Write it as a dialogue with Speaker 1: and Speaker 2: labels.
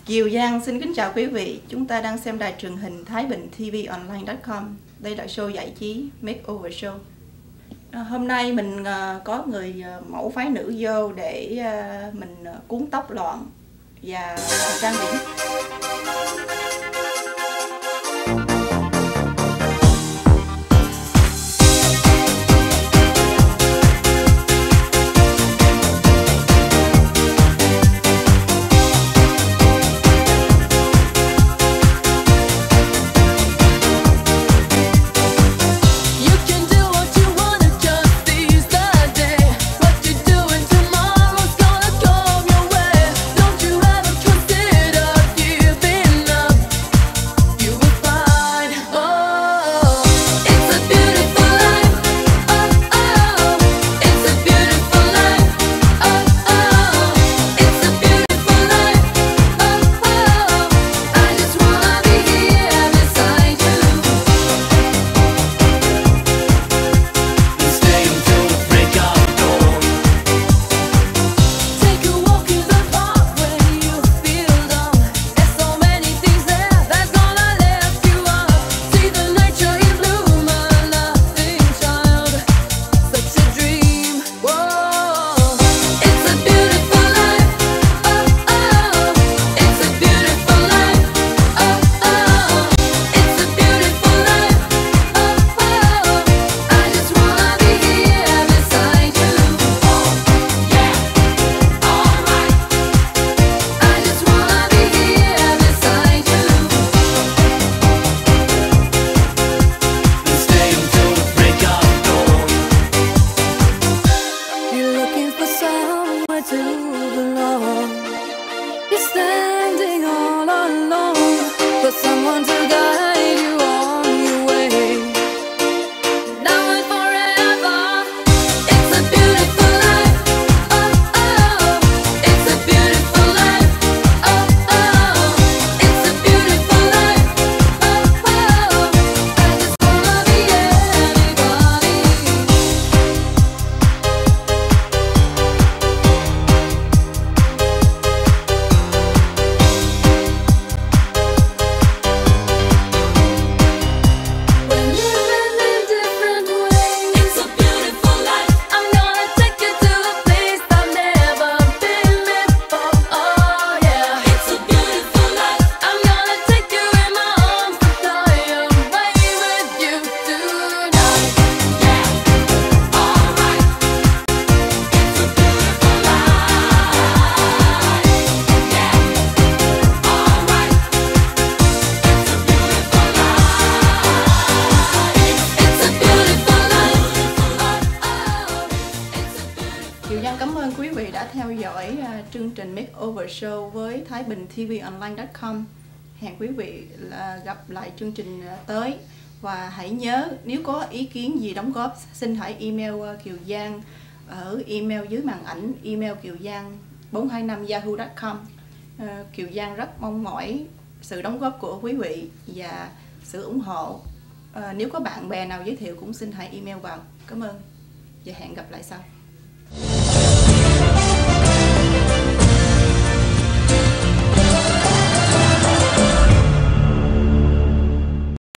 Speaker 1: Kiều Giang xin kính chào quý vị. Chúng ta đang xem đài truyền hình Thái Bình tvonline.com. Đây là show giải trí Makeover Show. Hôm nay mình có người mẫu phái nữ vô để mình cuốn tóc loạn và trang điểm.
Speaker 2: Someone to guide you on your way. Now and forever. It's a beautiful life. Oh, oh. It's a beautiful life. Oh, oh. It's a beautiful life. Oh, oh. I just wanna be anybody.
Speaker 1: Kiều Giang cảm ơn quý vị đã theo dõi chương trình Makeover Show với Thái Bình tvonline.com. Hẹn quý vị gặp lại chương trình tới. Và hãy nhớ, nếu có ý kiến gì đóng góp, xin hãy email Kiều Giang ở email dưới màn ảnh, email Kiều Giang 425yahoo.com. Kiều Giang rất mong mỏi sự đóng góp của quý vị và sự ủng hộ. Nếu có bạn bè nào giới thiệu cũng xin hãy email vào. Cảm ơn và hẹn gặp lại sau.